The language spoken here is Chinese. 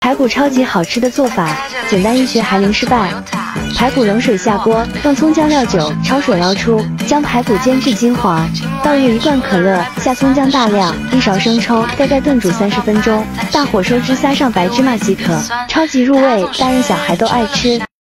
排骨超级好吃的做法，简单易学还零失败。排骨冷水下锅，用葱姜料酒焯水捞出，将排骨煎至金黄，倒入1罐可乐，下葱姜大量，1勺生抽，盖炖煮30分钟，大火收汁，撒上白芝麻即可，超级入味，大人小孩都爱吃。